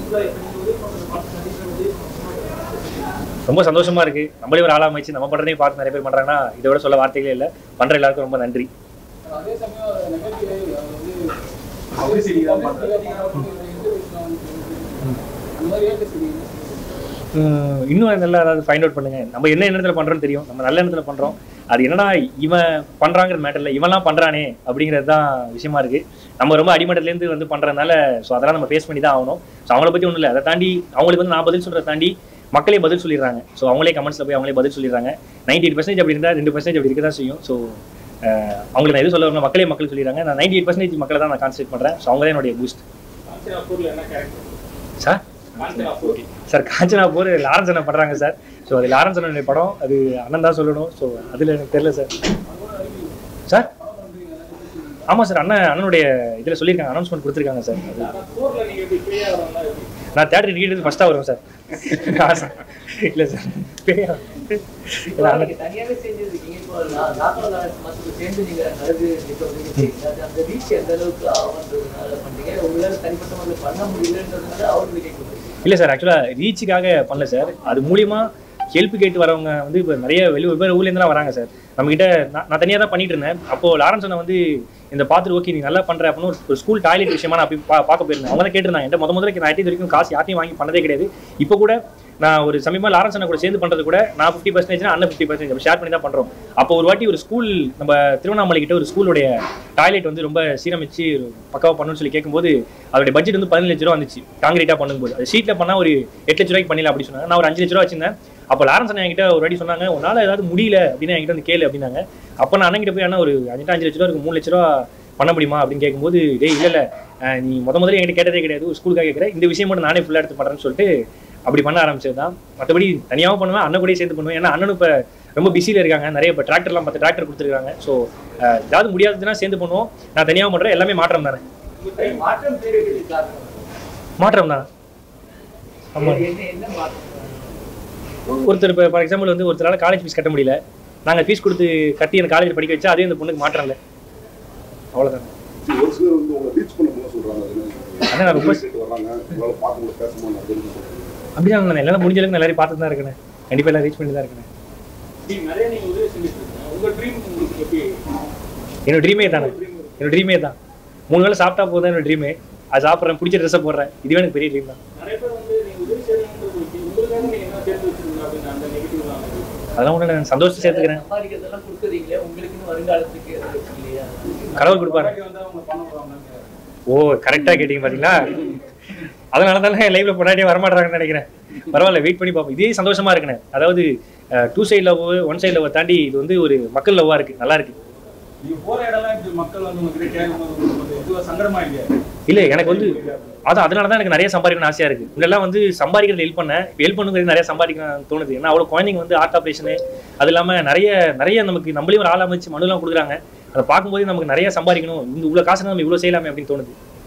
ரொம்ப சந்தோஷமா இருக்கு. நம்மளே ஒரு ஆளா அமைச்சு நம்ம பண்றதையும் பார்த்து நிறைய பேர் பண்றாங்கன்னா இதை விட சொல்ல வார்த்தைகளே இல்லை. பண்ற எல்லாருக்கும் ரொம்ப நன்றி. இன்னும் நல்லா ஏதாவது ஃபைண்ட் அவுட் பண்ணுங்க. நம்ம என்ன எண்ணத்துல பண்றோம்னு தெரியும், நம்ம நல்ல எண்ணத்துல பண்றோம். அது என்னன்னா இவன் பண்றாங்கிற மேட்டர் இல்லை, இவன்லாம் பண்றானே அப்படிங்கிறது தான் விஷயமா இருக்கு. நம்ம ரொம்ப அடிமட்டத்துலேருந்து வந்து பண்றதுனால ஸோ அதெல்லாம் நம்ம ஃபேஸ் பண்ணி தான் ஆகணும். ஸோ அவங்கள பத்தி ஒன்றும் இல்லை. அதை தாண்டி அவங்களுக்கு வந்து நான் பதில் சொல்றதை தாண்டி மக்களே பதில் சொல்லிடுறாங்க. ஸோ அவங்களே கமெண்ட்ஸ்ல போய் அவங்களே பதில் சொல்லிடுறாங்க. 98% அப்படி இருந்தால் 2% அப்படி இருக்க தான் செய்யும். ஸோ அவங்களுக்கு நான் எது சொல்ல வரணும், மக்கள் சொல்லிடுறாங்க. நான் 98% மக்களை தான் நான் கான்சன்ட்ரேட் பண்றேன். ஸோ அவங்க தான் என்னுடைய boost. Sir sir Kanchanapur Lawrence அண்ணன் பண்றாங்க சார். ஸோ அது லாரன்ஸ் அண்ணனுடைய படம், அது அண்ணன் தான் சொல்லணும். ஸோ அதில் எனக்கு தெரியல சார். சார் ஆமாம் சார், அண்ணனுடைய இதில் சொல்லியிருக்காங்க, அனௌன்ஸ்மெண்ட் கொடுத்துருக்காங்க சார். நான் தேட்டர் டிக்கெட் ஃபர்ஸ்ட்டாக வருவேன் சார். இல்லை சார் இல்லை சார், ஆக்சுவலாக ரீச்சுக்காக பண்ணல சார். அது மூலியமா ஹெல்ப் கேட்டு வரவங்க வந்து இப்போ நிறைய வெவ்வேறு ஊர்லேருந்துலாம் வராங்க சார் நம்மகிட்ட. நான் தனியாக தான் பண்ணிட்டு இருந்தேன். அப்போது லாரன்ஸ் அண்ணன் வந்து இந்த பார்த்துட்டு ஓகே நீ நல்லா பண்ணுற அப்படின்னு ஒரு ஸ்கூல் டாய்லெட் விஷயமா நான் போய் பார்க்க போயிருந்தேன். அவங்க தான் கேட்டிருந்தாங்க என்கிட்ட முதல்ல நான் இது வரைக்கும் காசு யார்ட்டையும் வாங்கி பண்ணதே கிடையாது. இப்போ கூட நான் ஒரு சமயமாக லாரன்ஸ் அண்ணன் கூட சேர்ந்து பண்ணுறது கூட நான் 50% அண்ணன் 50% அப்படி ஷேர் பண்ணி தான் பண்ணுறோம். அப்போ ஒரு வாட்டி ஒரு ஸ்கூல் நம்ம திருவண்ணாமலை கிட்ட ஒரு ஸ்கூலுடைய டாய்லெட் வந்து ரொம்ப சீரமைச்சு பக்காவாக பண்ணணும்னு சொல்லி கேட்கும்போது அதோடைய பட்ஜெட் வந்து 15 லட்ச ரூபா வந்துச்சு. காங்கிரீட்டாக பண்ணும்போது அது ஷீட்டில் பண்ணால் ஒரு 8 லட்ச ரூபாய்க்கு பண்ணல அப்படி சொன்னாங்க. நான் ஒரு 5 லட்ச ரூபா வச்சிருந்தேன். அப்போ லாரன்ஸ் அண்ணன் என்கிட்ட ஒரு வாட்டி சொன்னாங்க உன்னால் ஏதாவது முடியல அப்படின்னு என்கிட்ட வந்து கேளு அப்படின்னாங்க. அப்போ நான் அண்ணன் கிட்ட போய் அண்ணா ஒரு 5 லட்ச ரூபா இருக்கு, 3 லட்ச ரூபா பண்ண முடியுமா அப்படின்னு கேட்கும்போது டேய் இல்லை நீ முதல்ல என்கிட்ட கேட்டதே கிடையாது, ஒரு ஸ்கூலுக்காக கேட்குறேன், இந்த விஷயம் மட்டும் நானே ஃபுல்லாக எடுத்து பண்ணுறேன்னு சொல்லிட்டு அப்படி பண்ண ஆரம்பிச்சது தான். மற்றபடி தனியாகவும் பண்ணுவேன், அண்ணன் கூட சேர்ந்து பண்ணுவேன். ஏன்னா அண்ணனும் இப்போ ரொம்ப பிஸியில் இருக்காங்க, நிறைய இப்போ டிராக்டர்லாம் 10 டிராக்டர் கொடுத்துருக்காங்க. ஸோ ஏதாவது முடியாதுன்னா சேர்ந்து பண்ணுவோம். நான் தனியாகவும் பண்ணுறேன். எல்லாமே மாற்றம் தானே. மாற்றம் தான். ஆமாம், ஒருத்தர் இப்போ ஃபார் எக்ஸாம்பிள் வந்து ஒருத்தரால் காலேஜ் ஃபீஸ் கட்ட முடியல, நாங்கள் ஃபீஸ் கொடுத்து கட்டி அந்த காலேஜ் படிக்க வச்சா அதே இந்த பொண்ணுக்கு மாற்றம் இல்லை. அவ்வளோதான். அப்படிதான் நான் எல்லாம் முடிஞ்ச அளவுக்கு எல்லாரையும் பார்த்து தான் இருக்கேன். கண்டிப்பாக எல்லாம் ரீச் பண்ணி தான் இருக்கேன். என்னோட ட்ரீமே தானே, என்னோட ட்ரீமே தான். 3 வேளை சாப்பிட்டா போதும் என்னோட ட்ரீமே. அது சாப்பிட்றேன், பிடிச்ச ட்ரெஸ்ஸை போடுறேன், இதுவே எனக்கு பெரிய ட்ரீம் தான். அதெல்லாம் ஒன்று நான் சந்தோஷத்தை சேர்த்துக்கிறேன். கடவுள் கொடுப்பாரு. ஓ கரெக்டாக கேட்டீங்க பார்த்தீங்களா. அதனால தானே லைவ்ல பொண்டாட்டியே வரமாட்டாங்கன்னு நினைக்கிறேன். பரவாயில்ல, வெயிட் பண்ணி பார்ப்போம். இதே சந்தோஷமா இருக்குண்ணே. அதாவது 2 சைடு லவ் 1 சைடு லவ் தாண்டி இது வந்து ஒரு மக்கள் லவ்வா இருக்கு, நல்லா இருக்கு. இல்லை எனக்கு வந்து அதனால தான் எனக்கு நிறைய சம்பாதிக்கணும்னு ஆசையா இருக்கு. இதெல்லாம் வந்து சம்பாதிக்கிறது ஹெல்ப் பண்ணுங்கிறது நிறைய சம்பாதிக்கணும்னு தோணுது. ஏன்னா அவ்வளோ குழந்தைங்க வந்து ஆர்ட் ஆப்ரேஷனு அது இல்லாமல் நிறைய நமக்கு நம்மளே ஒரு ஆள் அமைச்சு மனுலாம் கொடுக்குறாங்க. அதை பார்க்கும்போது நமக்கு நிறைய சம்பாதிக்கணும், இந்த இவ்வளோ காசு நம்ம இவ்வளோ செய்யலாமே அப்படின்னு தோணுது.